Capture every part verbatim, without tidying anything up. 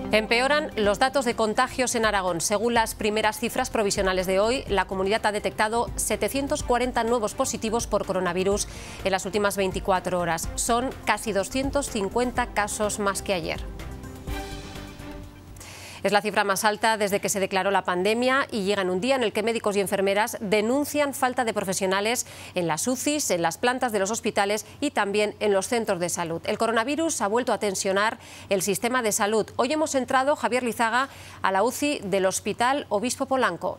Empeoran los datos de contagios en Aragón. Según las primeras cifras provisionales de hoy, la comunidad ha detectado setecientos cuarenta nuevos positivos por coronavirus en las últimas veinticuatro horas. Son casi doscientos cincuenta casos más que ayer. Es la cifra más alta desde que se declaró la pandemia y llega en un día en el que médicos y enfermeras denuncian falta de profesionales en las U C Is, en las plantas de los hospitales y también en los centros de salud. El coronavirus ha vuelto a tensionar el sistema de salud. Hoy hemos entrado, Javier Lizaga, a la U C I del Hospital Obispo Polanco.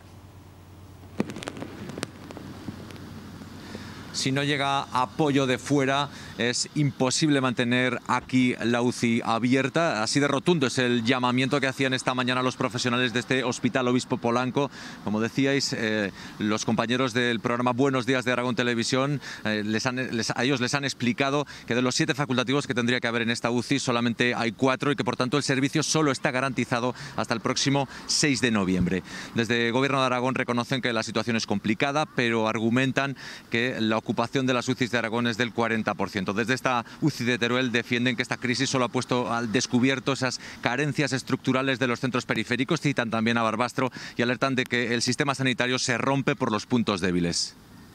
Si no llega apoyo de fuera, es imposible mantener aquí la U C I abierta. Así de rotundo es el llamamiento que hacían esta mañana los profesionales de este Hospital Obispo Polanco. Como decíais, eh, los compañeros del programa Buenos Días de Aragón Televisión, eh, les han, les, a ellos les han explicado que de los siete facultativos que tendría que haber en esta U C I, solamente hay cuatro y que por tanto el servicio solo está garantizado hasta el próximo seis de noviembre. Desde el Gobierno de Aragón reconocen que la situación es complicada, pero argumentan que la ocupación de las U C Is de Aragón es del cuarenta por ciento. Desde esta U C I de Teruel defienden que esta crisis solo ha puesto al descubierto esas carencias estructurales de los centros periféricos, citan también a Barbastro y alertan de que el sistema sanitario se rompe por los puntos débiles.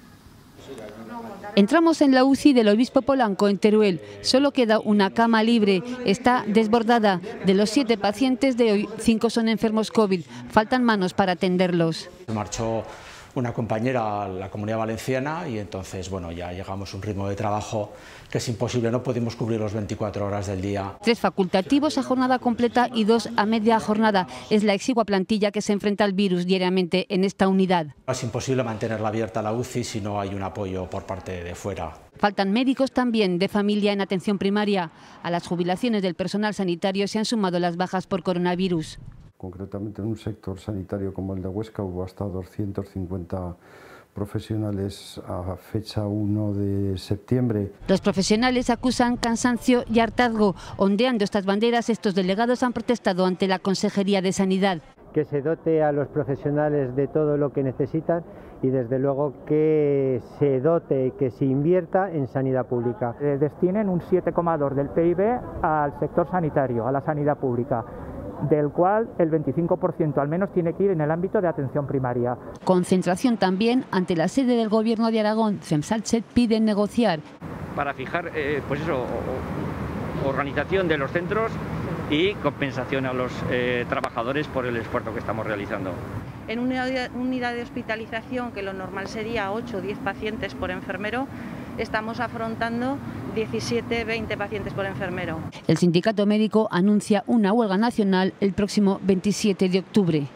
Entramos en la U C I del Obispo Polanco en Teruel. Solo queda una cama libre. Está desbordada. De los siete pacientes de hoy, cinco son enfermos COVID. Faltan manos para atenderlos. Marchó una compañera a la Comunidad Valenciana y entonces, bueno, ya llegamos a un ritmo de trabajo que es imposible, no podemos cubrir los veinticuatro horas del día. Tres facultativos a jornada completa y dos a media jornada. Es la exigua plantilla que se enfrenta al virus diariamente en esta unidad. Es imposible mantenerla abierta la U C I si no hay un apoyo por parte de fuera. Faltan médicos también de familia en atención primaria. A las jubilaciones del personal sanitario se han sumado las bajas por coronavirus. Concretamente en un sector sanitario como el de Huesca hubo hasta doscientos cincuenta profesionales a fecha uno de septiembre. Los profesionales acusan cansancio y hartazgo. Ondeando estas banderas, estos delegados han protestado ante la Consejería de Sanidad. Que se dote a los profesionales de todo lo que necesitan y desde luego que se dote, que se invierta en sanidad pública. Eh, destinen un siete coma dos del P I B al sector sanitario, a la sanidad pública, del cual el veinticinco por ciento al menos tiene que ir en el ámbito de atención primaria. Concentración también ante la sede del Gobierno de Aragón. CEMSALCHET pide negociar. Para fijar, eh, pues eso, organización de los centros y compensación a los eh, trabajadores por el esfuerzo que estamos realizando. En una unidad de hospitalización, que lo normal sería ocho o diez pacientes por enfermero, estamos afrontando diecisiete a veinte pacientes por enfermero. El sindicato médico anuncia una huelga nacional el próximo veintisiete de octubre.